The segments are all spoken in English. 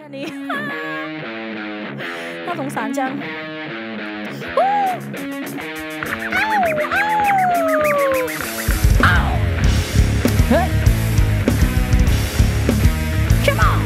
อันนี้น่าสงสารจังเฮ้ย Come on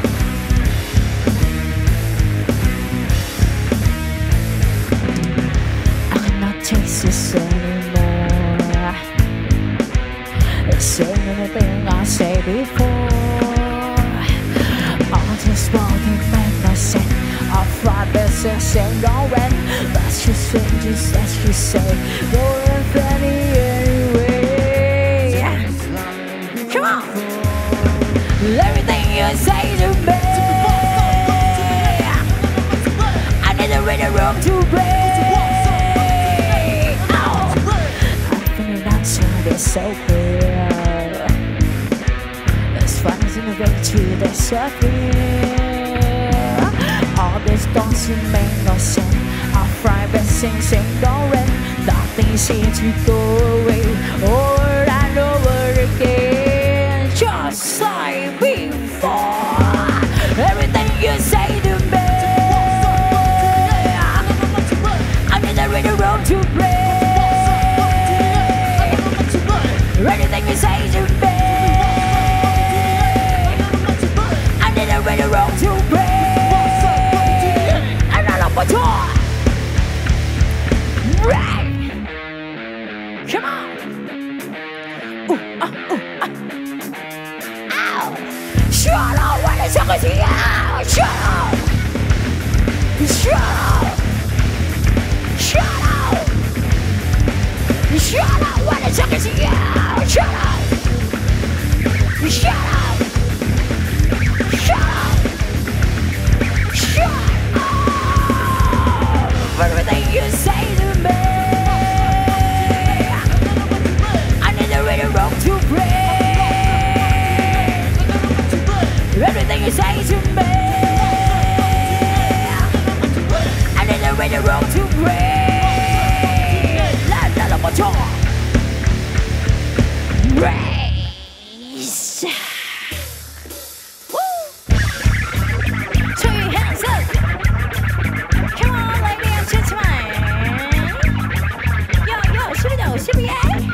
I cannot taste this anymore It's saying anything I say before I just want to make no sense I'll fly best and sing on when Let's just say, let's just say Go with anyway Come on Everything you say to me I need to read the room to break I think the answer is so clear As fun as in the way to disappear All these thoughts make no sense I fly but sing going Nothing seems to go away Over and over again Just like before Everything you say to me I need to read the room to break Everything you say to me I need to read the room to break Another motor Right Come on Ow Shut up when it's talking to you Shut up Shut up Shut up Shut up when it's talking to you Shut up Shut up Shut up Shut up Everything you say to me I need to read the room to break Everything you say to me I need to read the room to break La la la motor Race Woo Throw your hands up Come on ladies and gentlemen Yo yo 是不是是不是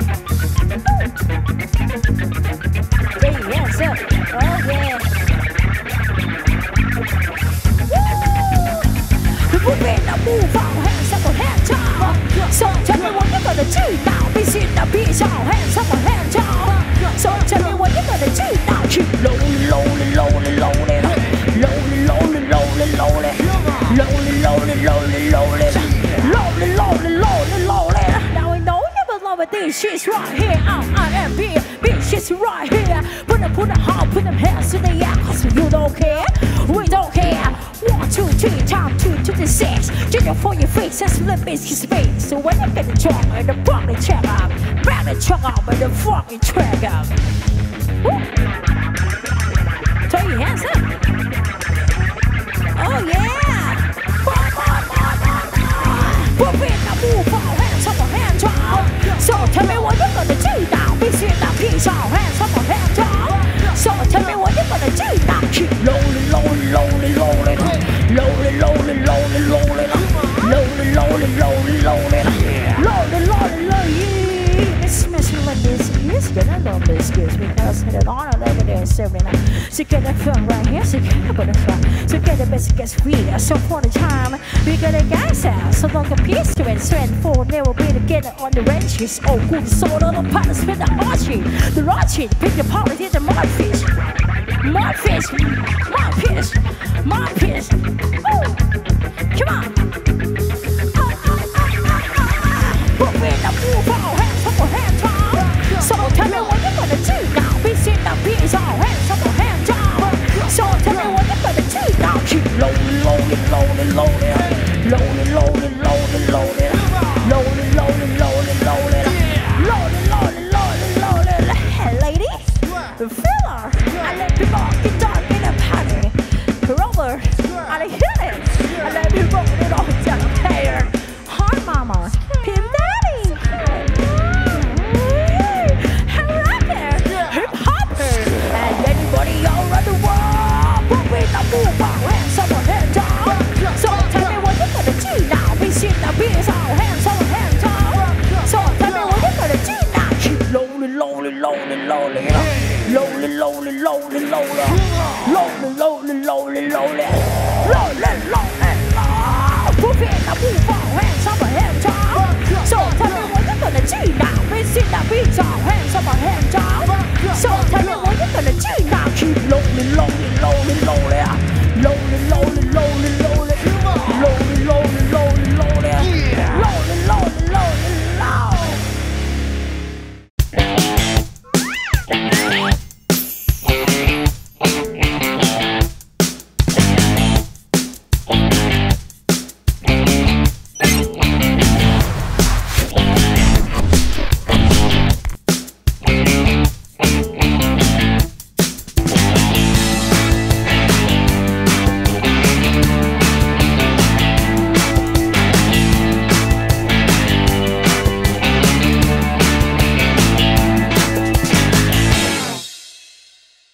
Throw your hands up Oh yeah Moving the move on, hands up, hands up. So tell me what you're gonna do now. Be seen the peace on, hands up, hands up. So tell me what you're gonna do now. Keep lonely, lonely, lonely, lonely, lonely, lonely, lonely, lonely, lonely, lonely, lonely, lonely, lonely, lonely, lonely, lonely. Now I know you will love it. This shit's right here. R.I.M.P. Bitch, it's right here. Put them hard, put them hands in the air. Cause you don't care, we don't care. 1, 2, 3, time 2 to the 6 Judging for your face, that's limits his space So when you get the truck and the fucking check up Back the truck up and the fucking track up Throw your hands up Oh yeah Move in the move on, hands up, hands up So tell me what you're gonna do now Be seen the peace on, hands up, hands up So tell me what you're gonna do now Keep lonely, lonely, lonely, lonely Lonely, lonely, lonely, lonely Lonely, lonely, lonely, lonely Lonely, lonely, lonely Miss me like this is gonna love this kiss Because I don't wanna live it is serving So get the fun right here, so get the butterfly So get the best, get sweet So for the time, we got a gas out So long a piece to it, strand for never be together on the wrenches Oh good, so all the partners with the hard sheet The raw sheet, pick the politics and mudfish Mudfish, mudfish, mudfish Come on Move in the move on, hands up, hands up So tell me what you're gonna do now Be seen the peace on, hands up, hands up So tell me what you're gonna do now Keep lonely, lonely, lonely, lonely Lonely, lonely, lonely, lonely Lonely, lonely, lonely, lonely Lonely, lonely, lonely, lonely Hey lady, fella I let people get dark in a party Roller, I hit it I let people get all down here Hard mama, him daddy Rapper, hip hopper And anybody all around the world Moving the move on, hands up rolling, rolling, rolling, rolling, rolling. Move it, now move on, hands up, hands up. So tell me what you're gonna do now. Let's see the beats on, hands up, hands up. So tell me what you're gonna do now. Keep rolling, rolling, rolling, rolling.